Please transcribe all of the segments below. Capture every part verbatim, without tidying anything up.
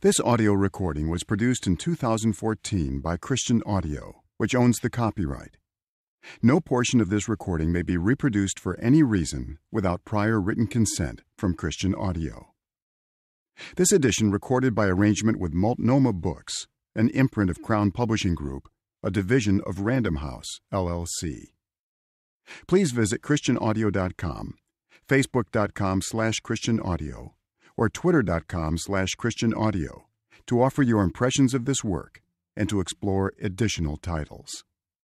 This audio recording was produced in two thousand fourteen by Christian Audio, which owns the copyright. No portion of this recording may be reproduced for any reason without prior written consent from Christian Audio. This edition recorded by arrangement with Multnomah Books, an imprint of Crown Publishing Group, a division of Random House, L L C. Please visit christian audio dot com, facebook dot com slash christian audio, or twitter dot com slash christian audio to offer your impressions of this work and to explore additional titles.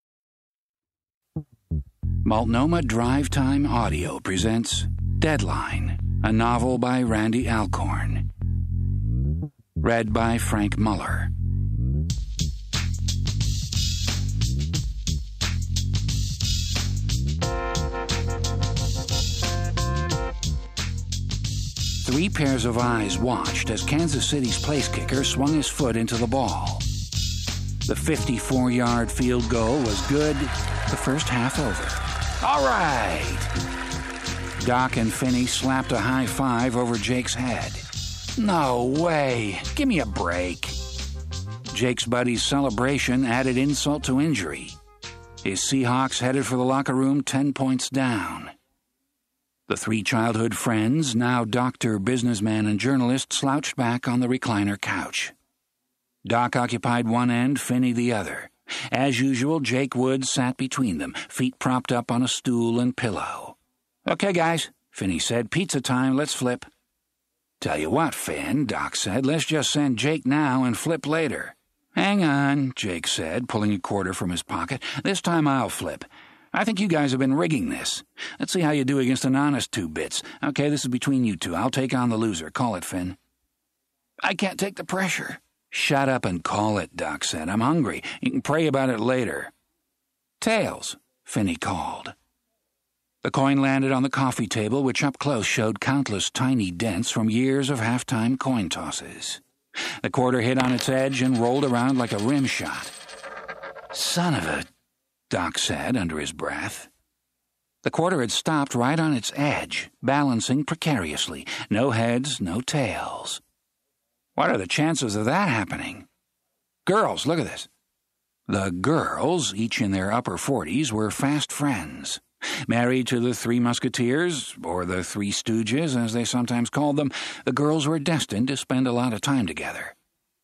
Multnomah Drive Time Audio presents Deadline, a novel by Randy Alcorn. Read by Frank Muller. Three pairs of eyes watched as Kansas City's place kicker swung his foot into the ball. The fifty-four-yard field goal was good, the first half over. All right! Doc and Finney slapped a high five over Jake's head. No way! Give me a break. Jake's buddy's celebration added insult to injury. His Seahawks headed for the locker room ten points down. The three childhood friends, now doctor, businessman, and journalist, slouched back on the recliner couch. Doc occupied one end, Finney the other. As usual, Jake Woods sat between them, feet propped up on a stool and pillow. "Okay, guys," Finney said, "pizza time, let's flip." "Tell you what, Finn," Doc said, "let's just send Jake now and flip later." "Hang on," Jake said, pulling a quarter from his pocket. "This time I'll flip. I think you guys have been rigging this. Let's see how you do against an honest two-bits. Okay, this is between you two. I'll take on the loser. Call it, Finn." "I can't take the pressure." "Shut up and call it," Doc said. "I'm hungry. You can pray about it later." "Tails," Finney called. The coin landed on the coffee table, which up close showed countless tiny dents from years of halftime coin tosses. The quarter hit on its edge and rolled around like a rim shot. "Son of a..." Doc said under his breath. The quarter had stopped right on its edge, balancing precariously. No heads, no tails. What are the chances of that happening? "Girls, look at this." The girls, each in their upper forties, were fast friends. Married to the Three Musketeers, or the Three Stooges, as they sometimes called them, the girls were destined to spend a lot of time together.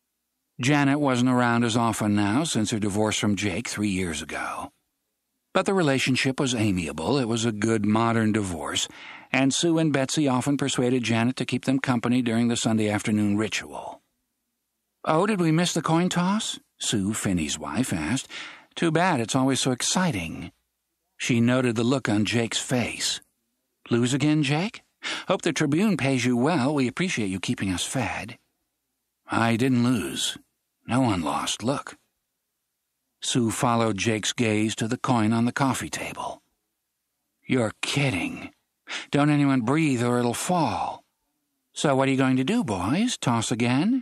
Janet wasn't around as often now since her divorce from Jake three years ago. But the relationship was amiable. It was a good modern divorce, and Sue and Betsy often persuaded Janet to keep them company during the Sunday afternoon ritual. "Oh, did we miss the coin toss?" Sue, Finney's wife, asked. "Too bad, it's always so exciting." She noted the look on Jake's face. "Lose again, Jake? Hope the Tribune pays you well. We appreciate you keeping us fed." "I didn't lose. No one lost. Look." Sue followed Jake's gaze to the coin on the coffee table. "You're kidding. Don't anyone breathe or it'll fall." "So what are you going to do, boys? Toss again?"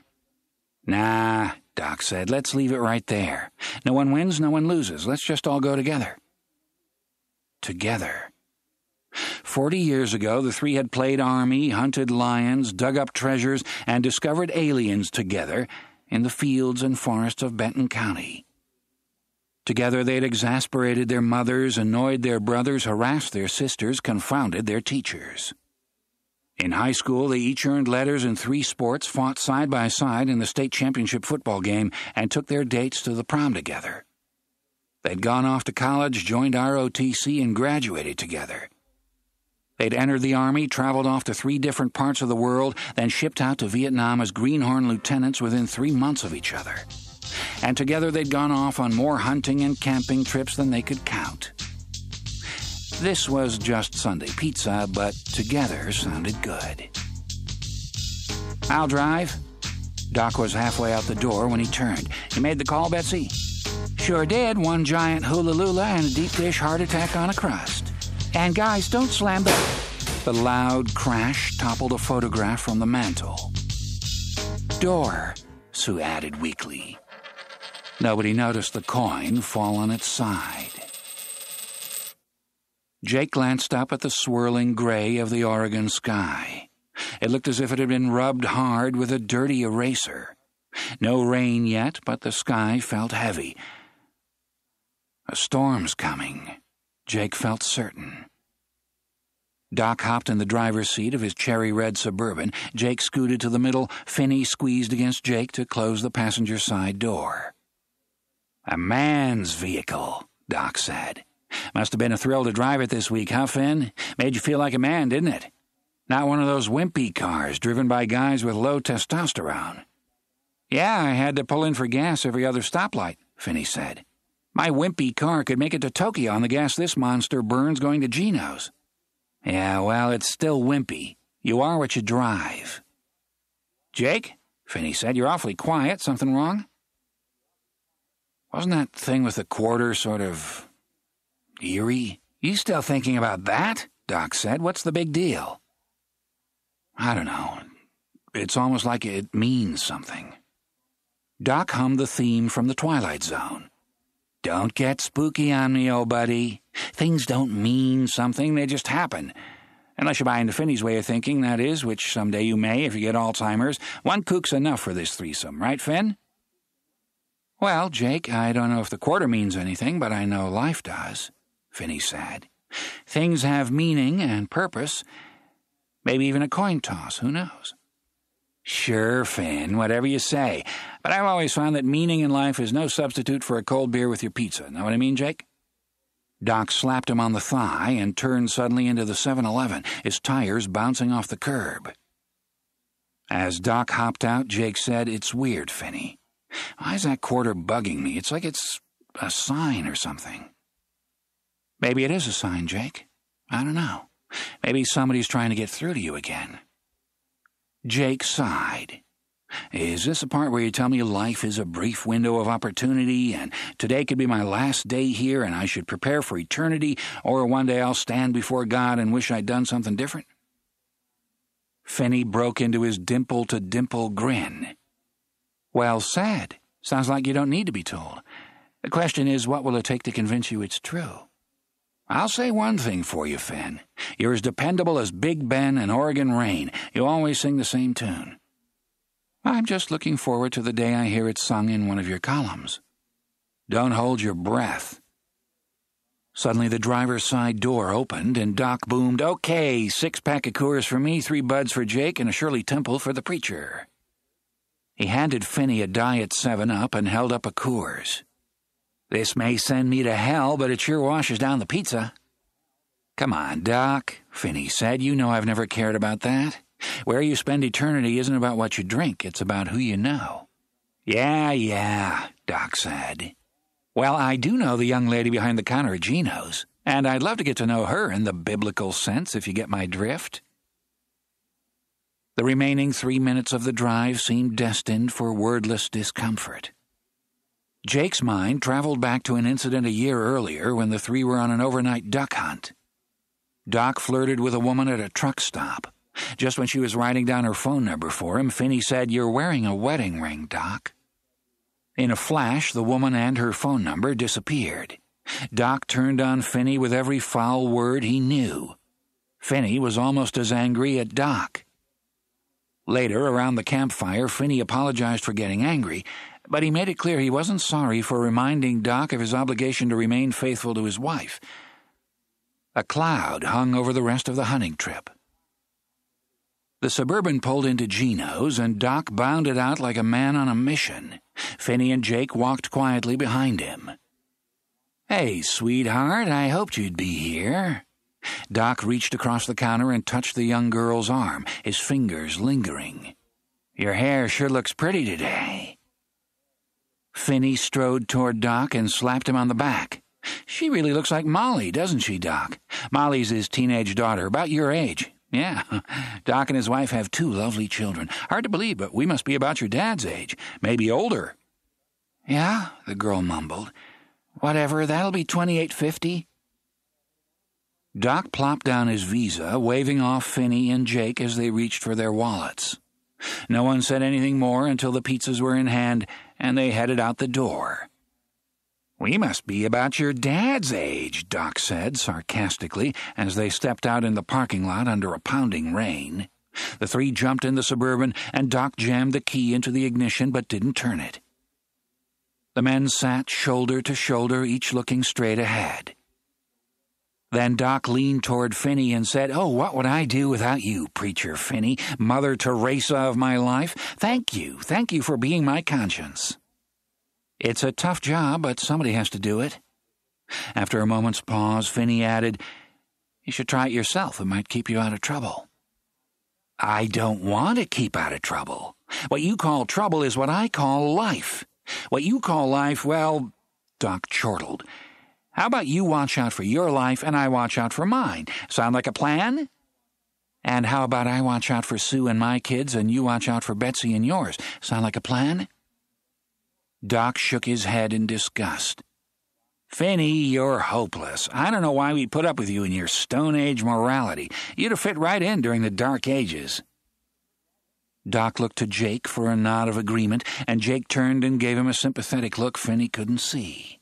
"Nah," Doc said. "Let's leave it right there. No one wins, no one loses. Let's just all go together." Together. Forty years ago, the three had played army, hunted lions, dug up treasures, and discovered aliens together in the fields and forests of Benton County. Together they'd exasperated their mothers, annoyed their brothers, harassed their sisters, confounded their teachers. In high school, they each earned letters in three sports, fought side by side in the state championship football game, and took their dates to the prom together. They'd gone off to college, joined R O T C, and graduated together. They'd entered the Army, traveled off to three different parts of the world, then shipped out to Vietnam as greenhorn lieutenants within three months of each other. And together they'd gone off on more hunting and camping trips than they could count. This was just Sunday pizza, but together sounded good. "I'll drive." Doc was halfway out the door when he turned. "You made the call, Betsy?" "Sure did. One giant hula-lula and a deep dish heart attack on a crust. And guys, don't slam the..." The loud crash toppled a photograph from the mantel. "Door," Sue added weakly. Nobody noticed the coin fall on its side. Jake glanced up at the swirling gray of the Oregon sky. It looked as if it had been rubbed hard with a dirty eraser. No rain yet, but the sky felt heavy. A storm's coming, Jake felt certain. Doc hopped in the driver's seat of his cherry-red Suburban. Jake scooted to the middle. Finney squeezed against Jake to close the passenger side door. "A man's vehicle," Doc said. "Must have been a thrill to drive it this week, huh, Finn? Made you feel like a man, didn't it? Not one of those wimpy cars driven by guys with low testosterone." "Yeah, I had to pull in for gas every other stoplight," Finney said. "My wimpy car could make it to Tokyo on the gas this monster burns going to Gino's." "Yeah, well, it's still wimpy. You are what you drive." "Jake," Finney said, "you're awfully quiet. Something wrong?" "Wasn't that thing with the quarter sort of eerie?" "You still thinking about that?" Doc said. "What's the big deal?" "I don't know. It's almost like it means something." Doc hummed the theme from The Twilight Zone. "Don't get spooky on me, old buddy. Things don't mean something, they just happen. Unless you buy into Finney's way of thinking, that is, which someday you may if you get Alzheimer's. One kook's enough for this threesome, right, Finn?" "Well, Jake, I don't know if the quarter means anything, but I know life does," Finney said. "Things have meaning and purpose. Maybe even a coin toss, who knows?" "Sure, Finn, whatever you say. But I've always found that meaning in life is no substitute for a cold beer with your pizza. Know what I mean, Jake?" Doc slapped him on the thigh and turned suddenly into the seven eleven, his tires bouncing off the curb. As Doc hopped out, Jake said, "It's weird, Finney. Why is that quarter bugging me? It's like it's a sign or something." "Maybe it is a sign, Jake. I don't know. Maybe somebody's trying to get through to you again." Jake sighed. "Is this the part where you tell me life is a brief window of opportunity, and today could be my last day here, and I should prepare for eternity, or one day I'll stand before God and wish I'd done something different?" Finney broke into his dimple-to-dimple grin. "Well said. Sounds like you don't need to be told. The question is, what will it take to convince you it's true? I'll say one thing for you, Finn. You're as dependable as Big Ben and Oregon Rain. You always sing the same tune. I'm just looking forward to the day I hear it sung in one of your columns. Don't hold your breath." Suddenly the driver's side door opened and Doc boomed, "Okay, six-pack of Coors for me, three buds for Jake, and a Shirley Temple for the preacher." He handed Finney a Diet seven up and held up a Coors. "This may send me to hell, but it sure washes down the pizza." "Come on, Doc," Finney said. "You know I've never cared about that. Where you spend eternity isn't about what you drink, it's about who you know." "Yeah, yeah," Doc said. "Well, I do know the young lady behind the counter at Gino's, and I'd love to get to know her in the biblical sense, if you get my drift." The remaining three minutes of the drive seemed destined for wordless discomfort. Jake's mind traveled back to an incident a year earlier when the three were on an overnight duck hunt. Doc flirted with a woman at a truck stop. Just when she was writing down her phone number for him, Finney said, "You're wearing a wedding ring, Doc." In a flash, the woman and her phone number disappeared. Doc turned on Finney with every foul word he knew. Finney was almost as angry at Doc. Later, around the campfire, Finney apologized for getting angry, but he made it clear he wasn't sorry for reminding Doc of his obligation to remain faithful to his wife. A cloud hung over the rest of the hunting trip. The Suburban pulled into Gino's, and Doc bounded out like a man on a mission. Finney and Jake walked quietly behind him. "Hey, sweetheart, I hoped you'd be here." Doc reached across the counter and touched the young girl's arm, his fingers lingering. "Your hair sure looks pretty today." Finney strode toward Doc and slapped him on the back. "She really looks like Molly, doesn't she, Doc? Molly's his teenage daughter, about your age. Yeah, Doc and his wife have two lovely children. Hard to believe, but we must be about your dad's age, maybe older." "Yeah," the girl mumbled. "Whatever, that'll be twenty-eight fifty." Doc plopped down his Visa, waving off Finney and Jake as they reached for their wallets. No one said anything more until the pizzas were in hand and they headed out the door. "We must be about your dad's age," Doc said sarcastically as they stepped out in the parking lot under a pounding rain. The three jumped in the Suburban, and Doc jammed the key into the ignition but didn't turn it. The men sat shoulder to shoulder, each looking straight ahead. Then Doc leaned toward Finney and said, "Oh, what would I do without you, Preacher Finney, Mother Teresa of my life? Thank you, thank you for being my conscience." "It's a tough job, but somebody has to do it." After a moment's pause, Finney added, "You should try it yourself. It might keep you out of trouble." "I don't want to keep out of trouble. What you call trouble is what I call life. What you call life, well," Doc chortled, "how about you watch out for your life and I watch out for mine? Sound like a plan? And how about I watch out for Sue and my kids and you watch out for Betsy and yours? Sound like a plan?" Doc shook his head in disgust. "Finney, you're hopeless. I don't know why we put up with you and your Stone Age morality. You'd have fit right in during the Dark Ages." Doc looked to Jake for a nod of agreement, and Jake turned and gave him a sympathetic look Finney couldn't see.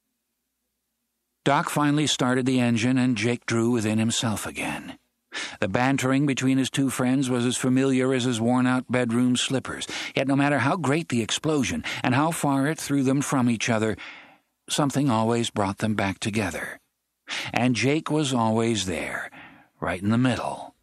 Doc finally started the engine, and Jake drew within himself again. The bantering between his two friends was as familiar as his worn-out bedroom slippers, yet no matter how great the explosion and how far it threw them from each other, something always brought them back together. And Jake was always there, right in the middle.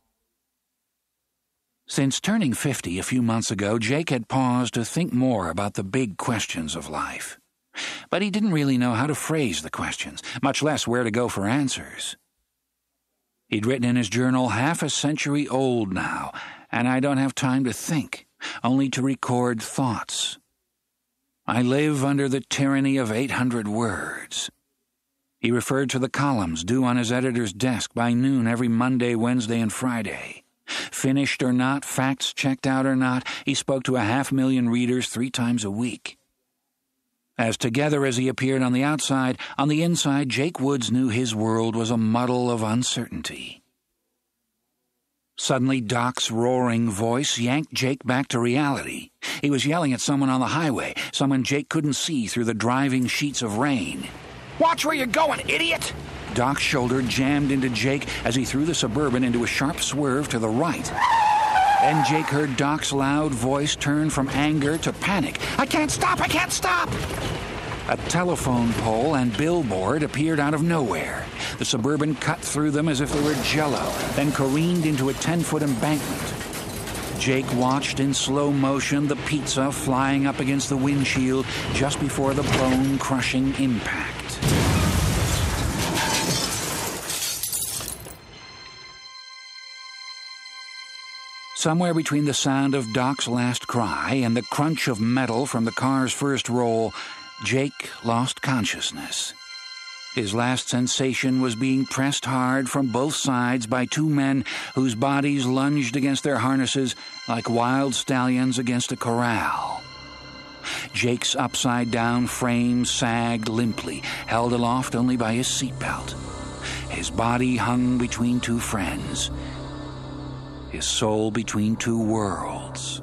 Since turning fifty a few months ago, Jake had paused to think more about the big questions of life. But he didn't really know how to phrase the questions, much less where to go for answers. He'd written in his journal, "Half a century old now, and I don't have time to think, only to record thoughts. I live under the tyranny of eight hundred words." He referred to the columns due on his editor's desk by noon every Monday, Wednesday, and Friday. Finished or not, facts checked out or not, he spoke to a half million readers three times a week. As together as he appeared on the outside, on the inside, Jake Woods knew his world was a muddle of uncertainty. Suddenly, Doc's roaring voice yanked Jake back to reality. He was yelling at someone on the highway, someone Jake couldn't see through the driving sheets of rain. "Watch where you're going, idiot!" Doc's shoulder jammed into Jake as he threw the Suburban into a sharp swerve to the right. Then Jake heard Doc's loud voice turn from anger to panic. "I can't stop! I can't stop!" A telephone pole and billboard appeared out of nowhere. The Suburban cut through them as if they were jello, then careened into a ten-foot embankment. Jake watched in slow motion the pizza flying up against the windshield just before the bone-crushing impact. Somewhere between the sound of Doc's last cry and the crunch of metal from the car's first roll, Jake lost consciousness. His last sensation was being pressed hard from both sides by two men whose bodies lunged against their harnesses like wild stallions against a corral. Jake's upside-down frame sagged limply, held aloft only by his seatbelt. His body hung between two friends, his soul between two worlds.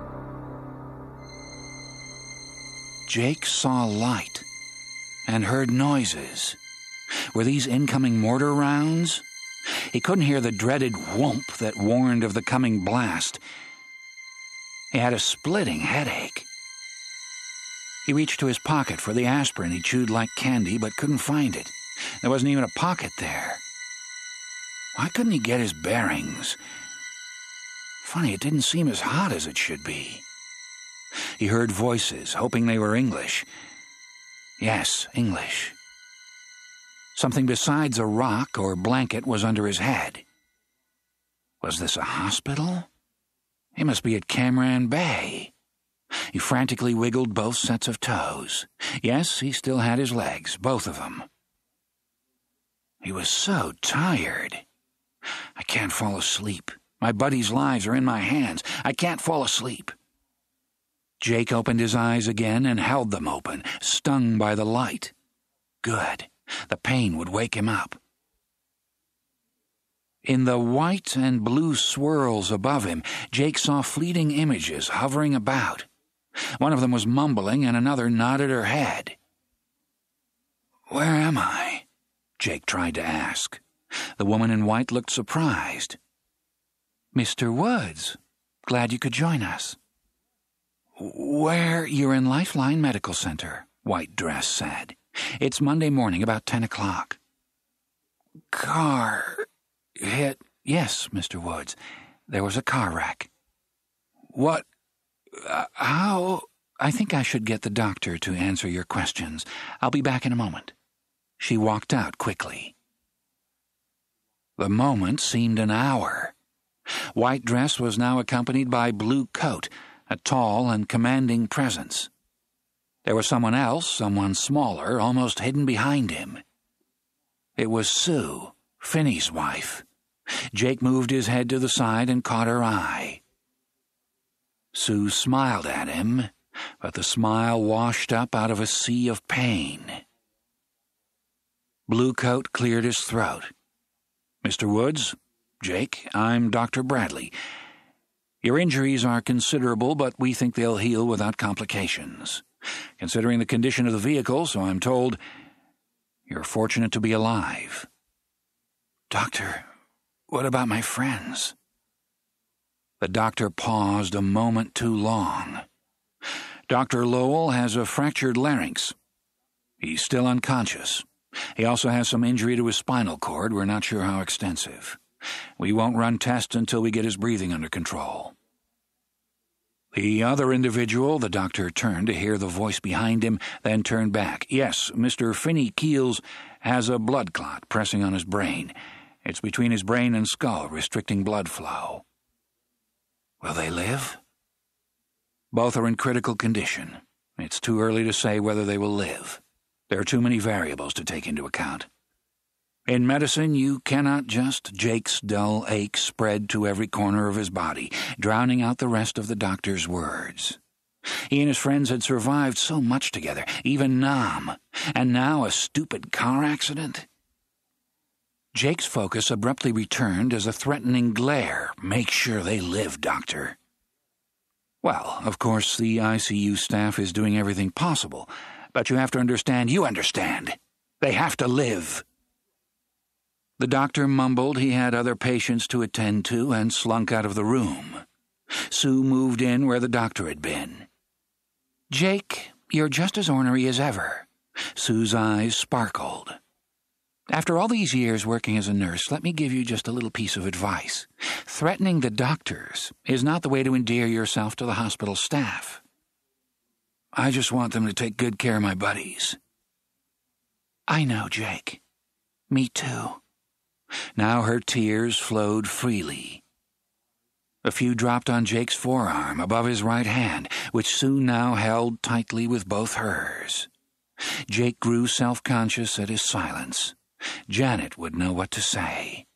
Jake saw light and heard noises. Were these incoming mortar rounds? He couldn't hear the dreaded whoomp that warned of the coming blast. He had a splitting headache. He reached to his pocket for the aspirin he chewed like candy but couldn't find it. There wasn't even a pocket there. Why couldn't he get his bearings? Funny, it didn't seem as hot as it should be. He heard voices, hoping they were English. Yes, English. Something besides a rock or blanket was under his head. Was this a hospital? He must be at Cameron Bay. He frantically wiggled both sets of toes. Yes, he still had his legs, both of them. He was so tired. I can't fall asleep. My buddies' lives are in my hands. I can't fall asleep. Jake opened his eyes again and held them open, stung by the light. Good. The pain would wake him up. In the white and blue swirls above him, Jake saw fleeting images hovering about. One of them was mumbling, and another nodded her head. "Where am I?" Jake tried to ask. The woman in white looked surprised. "Mister Woods, glad you could join us." "Where?" "You're in Lifeline Medical Center," White Dress said. "It's Monday morning, about ten o'clock. "Car hit?" "Yes, Mister Woods. There was a car wreck." "What? Uh, how?" "I think I should get the doctor to answer your questions. I'll be back in a moment." She walked out quickly. The moment seemed an hour. White Dress was now accompanied by Blue Coat, a tall and commanding presence. There was someone else, someone smaller, almost hidden behind him. It was Sue, Finney's wife. Jake moved his head to the side and caught her eye. Sue smiled at him, but the smile washed up out of a sea of pain. Blue Coat cleared his throat. "Mister Woods, Jake, I'm Doctor Bradley. Your injuries are considerable, but we think they'll heal without complications. Considering the condition of the vehicle, so I'm told, you're fortunate to be alive." "Doctor, what about my friends?" The doctor paused a moment too long. "Doctor Lowell has a fractured larynx. He's still unconscious. He also has some injury to his spinal cord. We're not sure how extensive. We won't run tests until we get his breathing under control." The other individual, the doctor turned to hear the voice behind him, then turned back. "Yes, Mister Finney Keels has a blood clot pressing on his brain. It's between his brain and skull, restricting blood flow." "Will they live?" "Both are in critical condition. It's too early to say whether they will live. There are too many variables to take into account. In medicine, you cannot just..." Jake's dull ache spread to every corner of his body, drowning out the rest of the doctor's words. He and his friends had survived so much together, even Nam, and now a stupid car accident. Jake's focus abruptly returned as a threatening glare. "Make sure they live, Doctor." "Well, of course, the I C U staff is doing everything possible, but you have to understand, you understand. They have to live." The doctor mumbled he had other patients to attend to and slunk out of the room. Sue moved in where the doctor had been. "Jake, you're just as ornery as ever." Sue's eyes sparkled. "After all these years working as a nurse, let me give you just a little piece of advice. Threatening the doctors is not the way to endear yourself to the hospital staff." "I just want them to take good care of my buddies." "I know, Jake. Me too." Now her tears flowed freely. A few dropped on Jake's forearm above his right hand, which Sue now held tightly with both hers. Jake grew self-conscious at his silence. Janet would know what to say.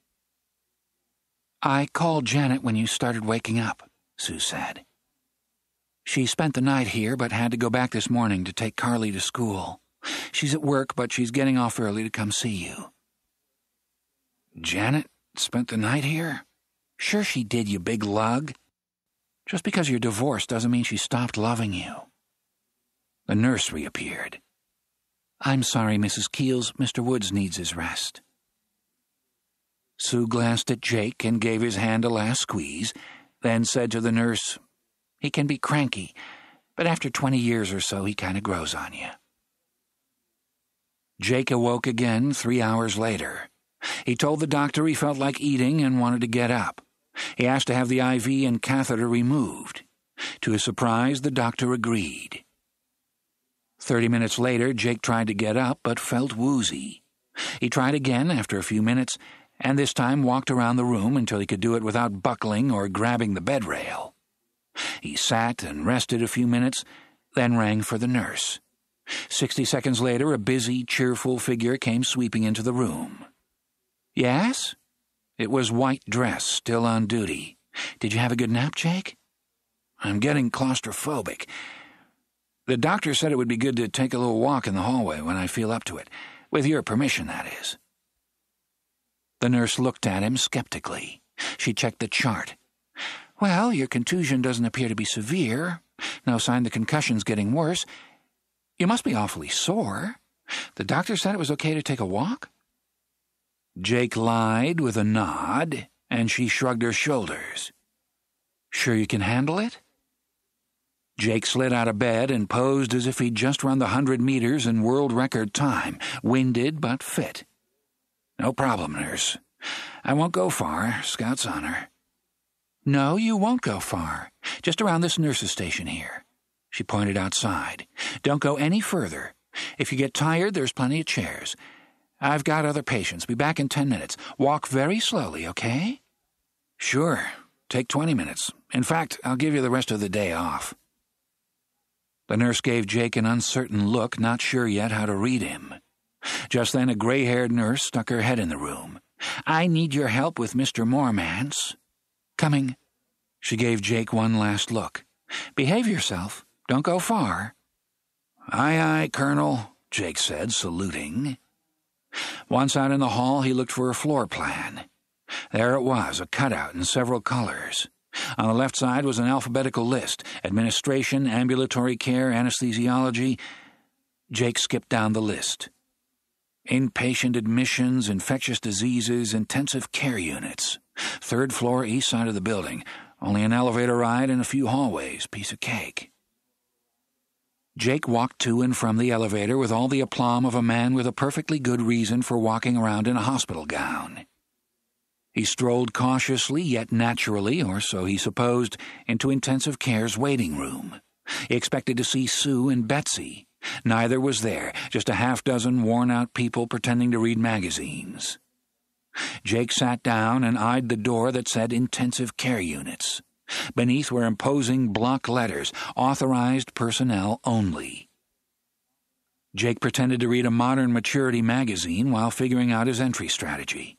"I called Janet when you started waking up," Sue said. "She spent the night here but had to go back this morning to take Carly to school. She's at work, but she's getting off early to come see you." "Janet spent the night here?" "Sure she did, you big lug. Just because you're divorced doesn't mean she stopped loving you." The nurse reappeared. "I'm sorry, Missus Keels. Mister Woods needs his rest." Sue glanced at Jake and gave his hand a last squeeze, then said to the nurse, "He can be cranky, but after twenty years or so he kind of grows on you." Jake awoke again three hours later. He told the doctor he felt like eating and wanted to get up. He asked to have the I V and catheter removed. To his surprise, the doctor agreed. Thirty minutes later, Jake tried to get up but felt woozy. He tried again after a few minutes, and this time walked around the room until he could do it without buckling or grabbing the bed rail. He sat and rested a few minutes, then rang for the nurse. Sixty seconds later, a busy, cheerful figure came sweeping into the room. "Yes?" It was White Dress, still on duty. "Did you have a good nap, Jake?" "I'm getting claustrophobic. The doctor said it would be good to take a little walk in the hallway when I feel up to it. With your permission, that is." The nurse looked at him skeptically. She checked the chart. "Well, your contusion doesn't appear to be severe. No sign the concussion's getting worse. You must be awfully sore. The doctor said it was okay to take a walk?" Jake lied with a nod. and she shrugged her shoulders. "Sure you can handle it?" Jake slid out of bed and posed as if he'd just run the hundred meters in world record time, winded but fit. "No problem, nurse. I won't go far, Scout's honor." "No, you won't go far. Just around this nurse's station here." She pointed outside. "Don't go any further. If you get tired, there's plenty of chairs. I've got other patients. Be back in ten minutes. Walk very slowly, okay?" "Sure. Take twenty minutes. In fact, I'll give you the rest of the day off." The nurse gave Jake an uncertain look, not sure yet how to read him. Just then a gray-haired nurse stuck her head in the room. "I need your help with Mister Mormance." "Coming." She gave Jake one last look. "Behave yourself. Don't go far." "Aye, aye, Colonel," Jake said, saluting. Once out in the hall, he looked for a floor plan. There it was, a cutout in several colors. On the left side was an alphabetical list: administration, ambulatory care, anesthesiology. Jake skipped down the list. Inpatient admissions, infectious diseases, intensive care units. Third floor, east side of the building. Only an elevator ride and a few hallways. Piece of cake. Jake walked to and from the elevator with all the aplomb of a man with a perfectly good reason for walking around in a hospital gown. He strolled cautiously, yet naturally, or so he supposed, into intensive care's waiting room. He expected to see Sue and Betsy. Neither was there, just a half-dozen worn-out people pretending to read magazines. Jake sat down and eyed the door that said intensive care units. Beneath were imposing block letters, authorized personnel only. Jake pretended to read a modern maturity magazine while figuring out his entry strategy.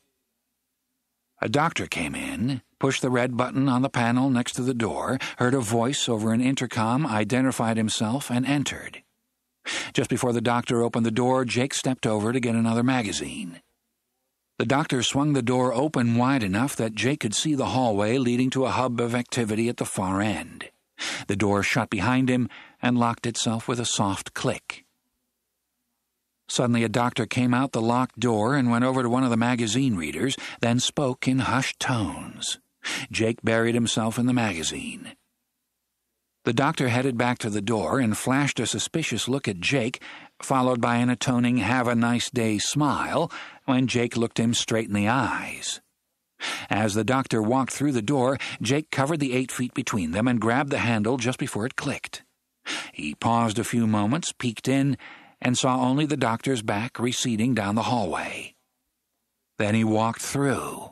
A doctor came in, pushed the red button on the panel next to the door, heard a voice over an intercom, identified himself, and entered. Just before the doctor opened the door, Jake stepped over to get another magazine. The doctor swung the door open wide enough that Jake could see the hallway leading to a hub of activity at the far end. The door shut behind him and locked itself with a soft click. Suddenly a doctor came out the locked door and went over to one of the magazine readers, then spoke in hushed tones. Jake buried himself in the magazine. The doctor headed back to the door and flashed a suspicious look at Jake, followed by an atoning have-a-nice-day smile when Jake looked him straight in the eyes. As the doctor walked through the door, Jake covered the eight feet between them and grabbed the handle just before it clicked. He paused a few moments, peeked in, and saw only the doctor's back receding down the hallway. Then he walked through.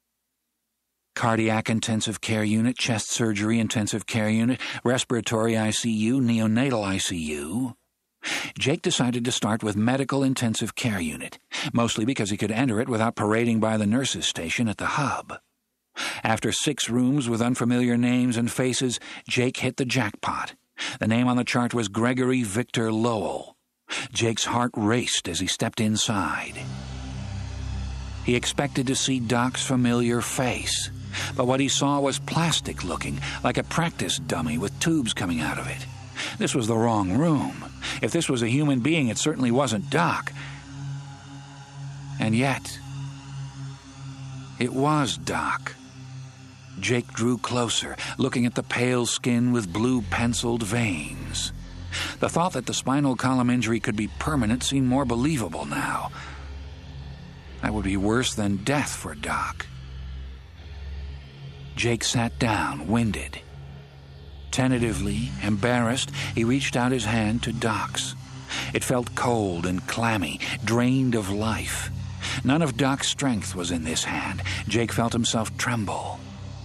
Cardiac intensive care unit, chest surgery intensive care unit, respiratory I C U, neonatal I C U. Jake decided to start with medical intensive care unit, mostly because he could enter it without parading by the nurse's station at the hub. After six rooms with unfamiliar names and faces, Jake hit the jackpot. The name on the chart was Gregory Victor Lowell. Jake's heart raced as he stepped inside. He expected to see Doc's familiar face, but what he saw was plastic-looking, like a practice dummy with tubes coming out of it. This was the wrong room. If this was a human being, it certainly wasn't Doc. And yet, it was Doc. Jake drew closer, looking at the pale skin with blue-penciled veins. The thought that the spinal column injury could be permanent seemed more believable now. That would be worse than death for Doc. Jake sat down, winded. Tentatively, embarrassed, he reached out his hand to Doc's. It felt cold and clammy, drained of life. None of Doc's strength was in this hand. Jake felt himself tremble.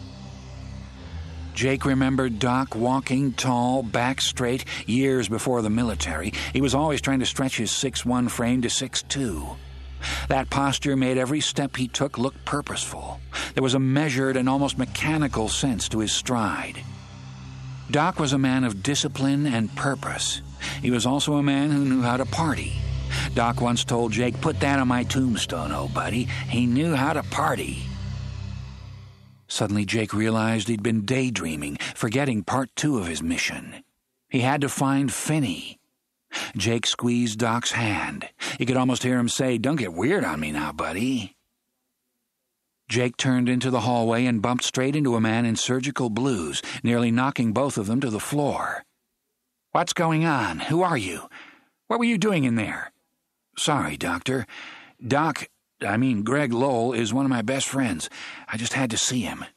Jake remembered Doc walking tall, back straight, years before the military. He was always trying to stretch his six foot one frame to six foot two. That posture made every step he took look purposeful. There was a measured and almost mechanical sense to his stride. Doc was a man of discipline and purpose. He was also a man who knew how to party. Doc once told Jake, "Put that on my tombstone, old buddy." He knew how to party. Suddenly Jake realized he'd been daydreaming, forgetting part two of his mission. He had to find Finney. Jake squeezed Doc's hand. He could almost hear him say, "Don't get weird on me now, buddy." Jake turned into the hallway and bumped straight into a man in surgical blues, nearly knocking both of them to the floor. "What's going on? Who are you? What were you doing in there?" "Sorry, Doctor. Doc, I mean Greg Lowell, is one of my best friends. I just had to see him."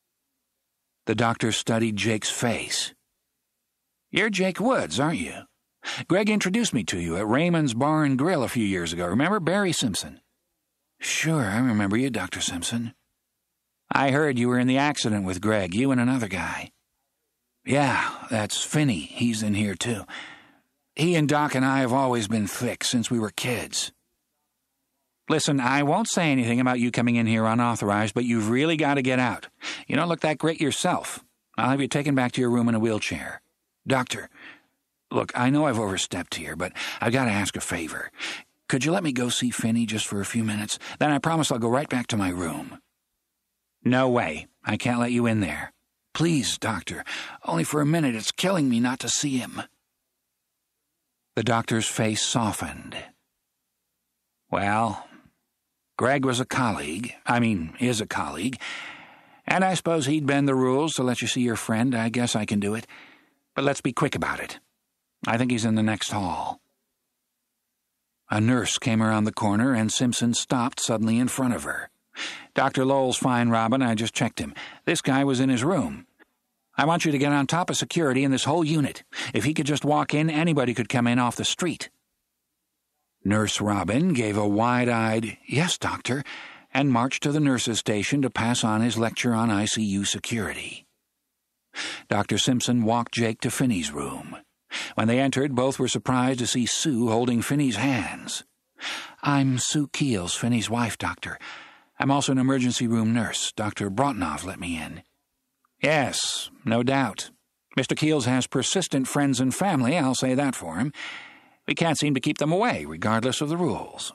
The doctor studied Jake's face. "You're Jake Woods, aren't you? Greg introduced me to you at Raymond's Bar and Grill a few years ago. Remember Barry Simpson?" "Sure, I remember you, Doctor Simpson." "I heard you were in the accident with Greg, you and another guy." "Yeah, that's Finney. He's in here, too. He and Doc and I have always been thick since we were kids." "Listen, I won't say anything about you coming in here unauthorized, but you've really got to get out. You don't look that great yourself. I'll have you taken back to your room in a wheelchair. Doctor, look, I know I've overstepped here, but I've got to ask a favor. Could you let me go see Finney just for a few minutes? Then I promise I'll go right back to my room." "No way. I can't let you in there." "Please, Doctor, only for a minute. It's killing me not to see him." The doctor's face softened. "Well, Greg was a colleague, I mean, is a colleague, and I suppose he'd bend the rules to let you see your friend. I guess I can do it. But let's be quick about it. I think he's in the next hall." A nurse came around the corner, and Simpson stopped suddenly in front of her. "Doctor Lowell's fine, Robin. I just checked him. This guy was in his room. I want you to get on top of security in this whole unit. If he could just walk in, anybody could come in off the street." Nurse Robin gave a wide-eyed, "Yes, doctor," and marched to the nurse's station to pass on his lecture on I C U security. Doctor Simpson walked Jake to Finney's room. When they entered, both were surprised to see Sue holding Finney's hands. "I'm Sue Keels, Finney's wife, doctor. I'm also an emergency room nurse. Doctor Brotnov let me in." "Yes, no doubt. Mister Keels has persistent friends and family, I'll say that for him. We can't seem to keep them away, regardless of the rules."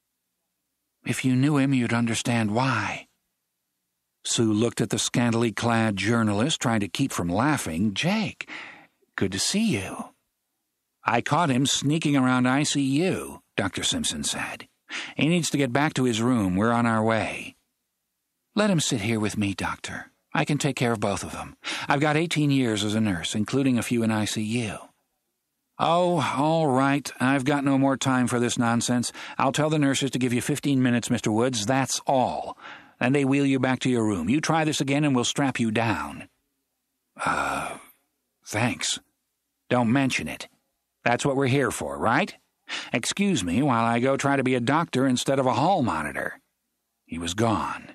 "If you knew him, you'd understand why." Sue looked at the scantily clad journalist, trying to keep from laughing. "Jake, good to see you." "I caught him sneaking around I C U, Doctor Simpson said. He needs to get back to his room. We're on our way." "Let him sit here with me, doctor. I can take care of both of them. I've got eighteen years as a nurse, including a few in I C U." "Oh, all right. I've got no more time for this nonsense. I'll tell the nurses to give you fifteen minutes, Mister Woods. That's all. Then they wheel you back to your room. You try this again and we'll strap you down." Uh, thanks. Don't mention it. That's what we're here for, right? Excuse me while I go try to be a doctor instead of a hall monitor." He was gone.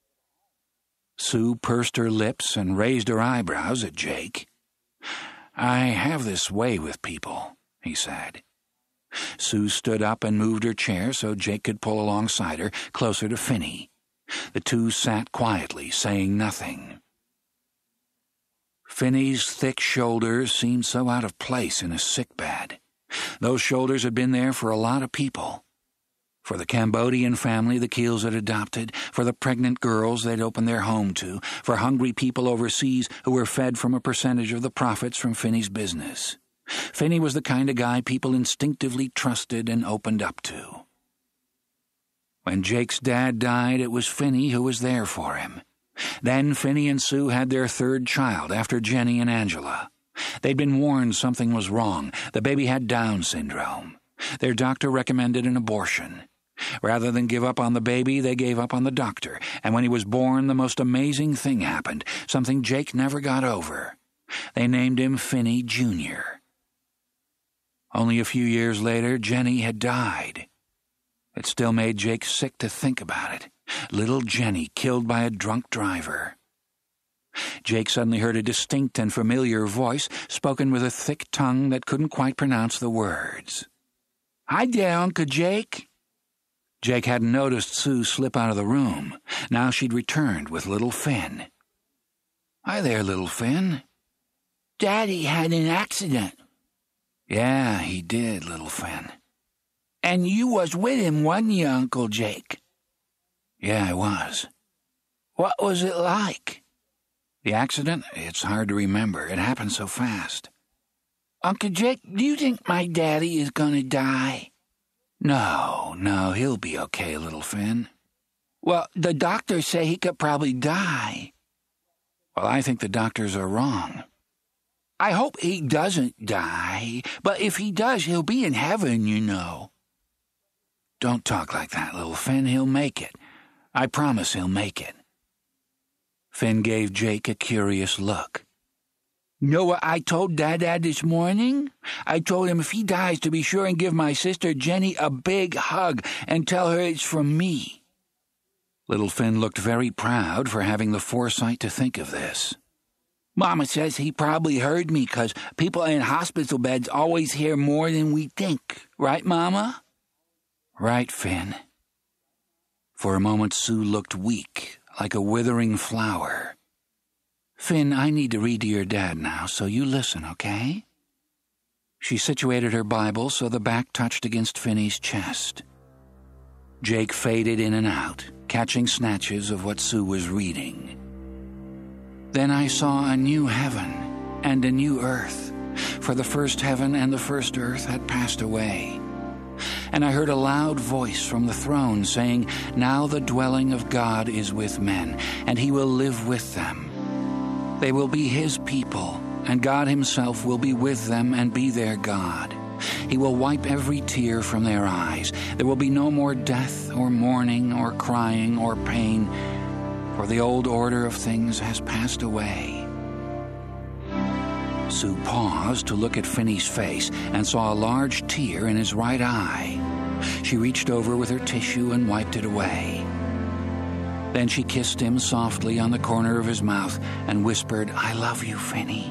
Sue pursed her lips and raised her eyebrows at Jake. "I have this way with people," he said. Sue stood up and moved her chair so Jake could pull alongside her, closer to Finney. The two sat quietly, saying nothing. Finney's thick shoulders seemed so out of place in a sickbed. Those shoulders had been there for a lot of people. For the Cambodian family the Keels had adopted, for the pregnant girls they'd opened their home to, for hungry people overseas who were fed from a percentage of the profits from Finney's business. Finney was the kind of guy people instinctively trusted and opened up to. When Jake's dad died, it was Finney who was there for him. Then Finney and Sue had their third child after Jenny and Angela. They'd been warned something was wrong. The baby had Down syndrome. Their doctor recommended an abortion. Rather than give up on the baby, they gave up on the doctor, and when he was born, the most amazing thing happened, something Jake never got over. They named him Finney Junior Only a few years later, Jenny had died. It still made Jake sick to think about it. Little Jenny killed by a drunk driver. Jake suddenly heard a distinct and familiar voice, spoken with a thick tongue that couldn't quite pronounce the words. "Hi there, Uncle Jake." Jake hadn't noticed Sue slip out of the room. Now she'd returned with little Finn. "Hi there, little Finn." "Daddy had an accident." "Yeah, he did, little Finn." "And you was with him, wasn't you, Uncle Jake?" "Yeah, I was." "What was it like?" "The accident? It's hard to remember. It happened so fast." "Uncle Jake, do you think my daddy is going to die?" "No, no, he'll be okay, little Finn." Well, the doctors say he could probably die. Well, I think the doctors are wrong. I hope he doesn't die, but if he does, he'll be in heaven, you know. Don't talk like that, little Finn. He'll make it. I promise he'll make it. Finn gave Jake a curious look. Know what I told Dad this morning? I told him if he dies to be sure and give my sister Jenny a big hug and tell her it's from me. Little Finn looked very proud for having the foresight to think of this. Mama says he probably heard me 'cause people in hospital beds always hear more than we think. Right, Mama? Right, Finn. For a moment, Sue looked weak, like a withering flower. Finn, I need to read to your dad now, so you listen, okay? She situated her Bible so the back touched against Finney's chest. Jake faded in and out, catching snatches of what Sue was reading. Then I saw a new heaven and a new earth, for the first heaven and the first earth had passed away. And I heard a loud voice from the throne saying, Now the dwelling of God is with men, and he will live with them. They will be his people, and God himself will be with them and be their God. He will wipe every tear from their eyes. There will be no more death or mourning or crying or pain, for the old order of things has passed away. Sue paused to look at Finney's face and saw a large tear in his right eye. She reached over with her tissue and wiped it away. Then she kissed him softly on the corner of his mouth and whispered, I love you, Finney.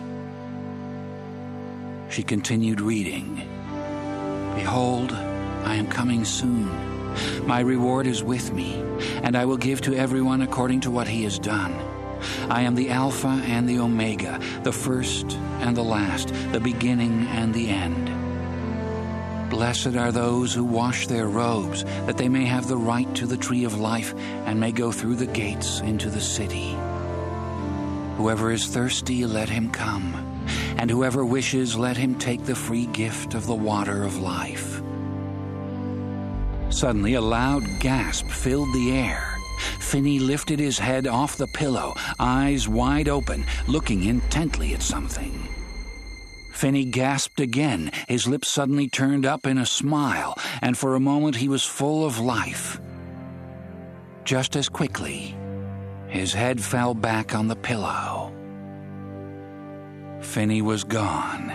She continued reading. Behold, I am coming soon. My reward is with me, and I will give to everyone according to what he has done. I am the Alpha and the Omega, the first and the last, the beginning and the end. Blessed are those who wash their robes, that they may have the right to the tree of life and may go through the gates into the city. Whoever is thirsty, let him come, and whoever wishes, let him take the free gift of the water of life. Suddenly, a loud gasp filled the air. Finney lifted his head off the pillow, eyes wide open, looking intently at something. Finney gasped again, his lips suddenly turned up in a smile, and for a moment he was full of life. Just as quickly, his head fell back on the pillow. Finney was gone.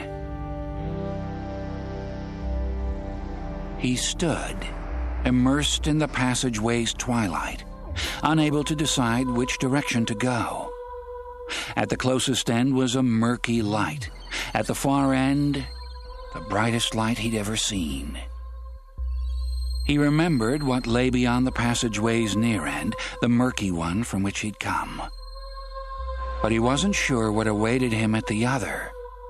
He stood, immersed in the passageway's twilight, unable to decide which direction to go. At the closest end was a murky light. At the far end, the brightest light he'd ever seen. He remembered what lay beyond the passageway's near end, the murky one from which he'd come. But he wasn't sure what awaited him at the other.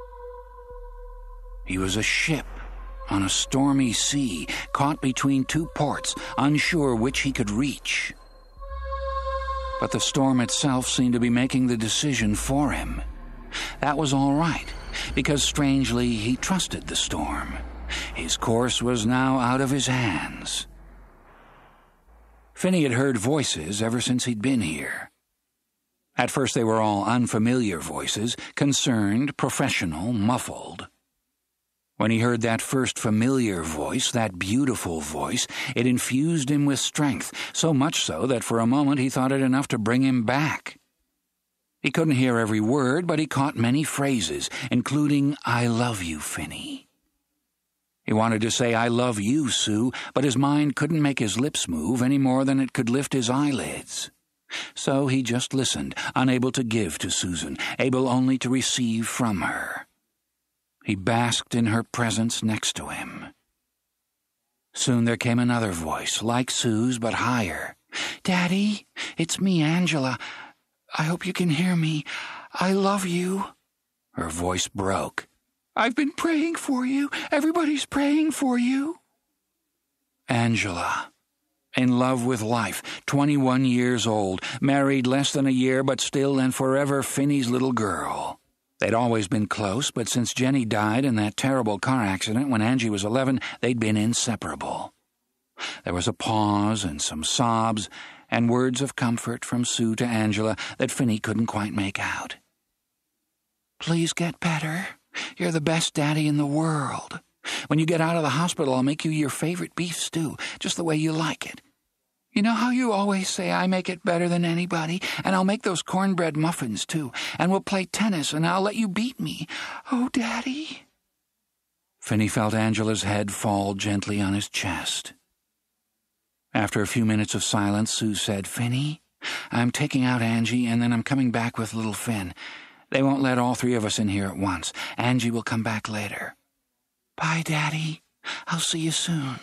He was a ship on a stormy sea, caught between two ports, unsure which he could reach. But the storm itself seemed to be making the decision for him. That was all right, because strangely he trusted the storm. His course was now out of his hands. Finney had heard voices ever since he'd been here. At first they were all unfamiliar voices, concerned, professional, muffled. When he heard that first familiar voice, that beautiful voice, it infused him with strength, so much so that for a moment he thought it enough to bring him back. He couldn't hear every word, but he caught many phrases, including, I love you, Finney. He wanted to say, I love you, Sue, but his mind couldn't make his lips move any more than it could lift his eyelids. So he just listened, unable to give to Susan, able only to receive from her. He basked in her presence next to him. Soon there came another voice, like Sue's but higher. Daddy, it's me, Angela. I hope you can hear me. I love you. Her voice broke. I've been praying for you. Everybody's praying for you. Angela, in love with life, twenty-one years old, married less than a year, but still and forever Finney's little girl. They'd always been close, but since Jenny died in that terrible car accident when Angie was eleven, they'd been inseparable. There was a pause and some sobs, and words of comfort from Sue to Angela that Finney couldn't quite make out. "Please get better. You're the best daddy in the world. When you get out of the hospital, I'll make you your favorite beef stew, just the way you like it. You know how you always say I make it better than anybody? And I'll make those cornbread muffins, too. And we'll play tennis, and I'll let you beat me. Oh, Daddy." Finney felt Angela's head fall gently on his chest. After a few minutes of silence, Sue said, "Finney, I'm taking out Angie, and then I'm coming back with little Finn. They won't let all three of us in here at once. Angie will come back later. Bye, Daddy. I'll see you soon."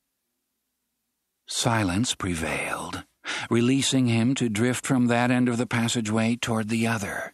Silence prevailed, releasing him to drift from that end of the passageway toward the other.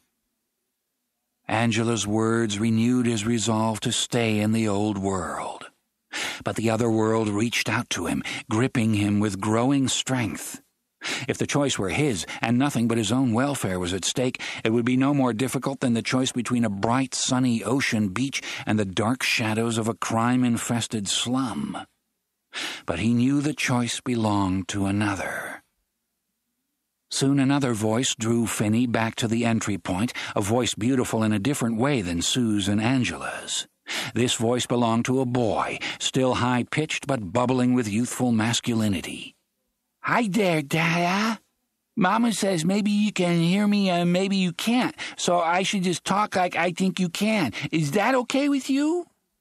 Angela's words renewed his resolve to stay in the old world. But the other world reached out to him, gripping him with growing strength. If the choice were his, and nothing but his own welfare was at stake, it would be no more difficult than the choice between a bright, sunny ocean beach and the dark shadows of a crime-infested slum. But he knew the choice belonged to another. Soon another voice drew Finney back to the entry point, a voice beautiful in a different way than Sue's and Angela's. This voice belonged to a boy, still high-pitched but bubbling with youthful masculinity. "Hi there, Dada. Mama says maybe you can hear me and maybe you can't, so I should just talk like I think you can. Is that okay with you?"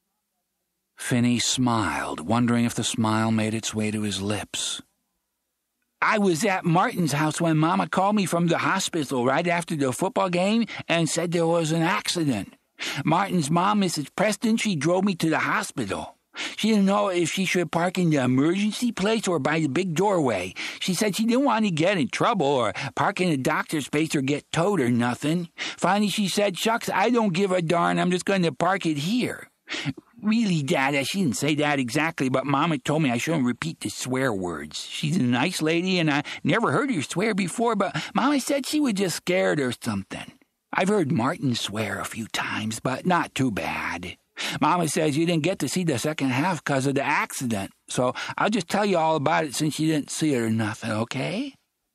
Finney smiled, wondering if the smile made its way to his lips. "I was at Martin's house when Mama called me from the hospital right after the football game and said there was an accident. Martin's mom, Missus Preston, she drove me to the hospital. She didn't know if she should park in the emergency place or by the big doorway. She said she didn't want to get in trouble or park in the doctor's space or get towed or nothing. Finally, she said, 'Shucks, I don't give a darn. I'm just going to park it here.' Really, Dada, she didn't say that exactly, but Mama told me I shouldn't repeat the swear words. She's a nice lady, and I never heard her swear before, but Mama said she was just scared or something. I've heard Martin swear a few times, but not too bad. Mama says you didn't get to see the second half because of the accident, so I'll just tell you all about it since you didn't see it or nothing, okay?"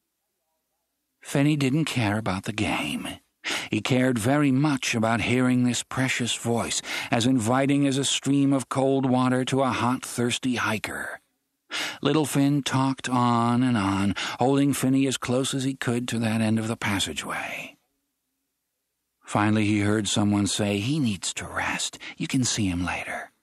Finney didn't care about the game. He cared very much about hearing this precious voice, as inviting as a stream of cold water to a hot, thirsty hiker. Little Finn talked on and on, holding Finney as close as he could to that end of the passageway. Finally he heard someone say, "He needs to rest. You can see him later."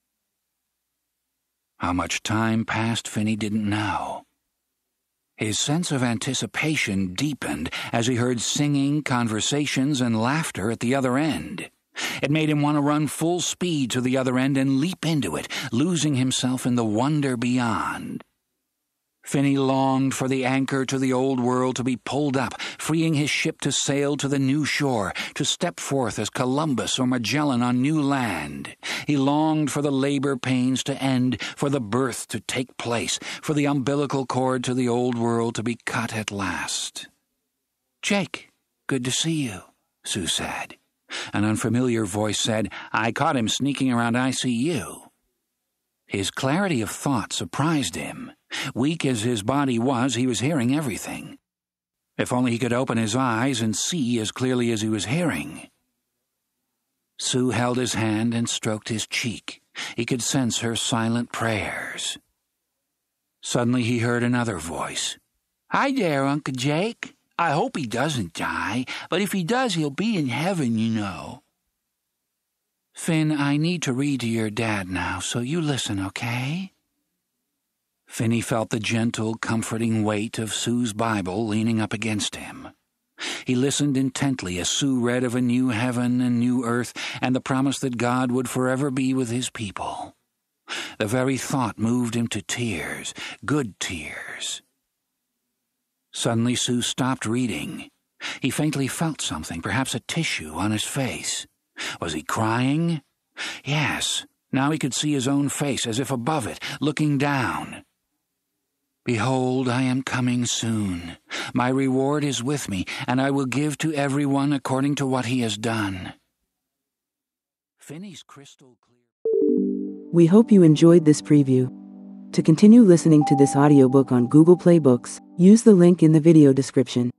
How much time passed Finney didn't know. His sense of anticipation deepened as he heard singing, conversations, and laughter at the other end. It made him want to run full speed to the other end and leap into it, losing himself in the wonder beyond. Finney longed for the anchor to the old world to be pulled up, freeing his ship to sail to the new shore, to step forth as Columbus or Magellan on new land. He longed for the labor pains to end, for the birth to take place, for the umbilical cord to the old world to be cut at last. "Jake, good to see you," Sue said. An unfamiliar voice said, "I caught him sneaking around I C U." His clarity of thought surprised him. Weak as his body was, he was hearing everything. If only he could open his eyes and see as clearly as he was hearing. Sue held his hand and stroked his cheek. He could sense her silent prayers. Suddenly he heard another voice. "Hi there, Uncle Jake. I hope he doesn't die, but if he does, he'll be in heaven, you know." "Finn, I need to read to your dad now, so you listen, okay?" Finney felt the gentle, comforting weight of Sue's Bible leaning up against him. He listened intently as Sue read of a new heaven and new earth and the promise that God would forever be with his people. The very thought moved him to tears, good tears. Suddenly Sue stopped reading. He faintly felt something, perhaps a tissue, on his face. Was he crying? Yes. Now he could see his own face, as if above it, looking down. "Behold, I am coming soon. My reward is with me, and I will give to everyone according to what he has done." Finney's crystal clear. We hope you enjoyed this preview. To continue listening to this audiobook on Google Play Books, use the link in the video description.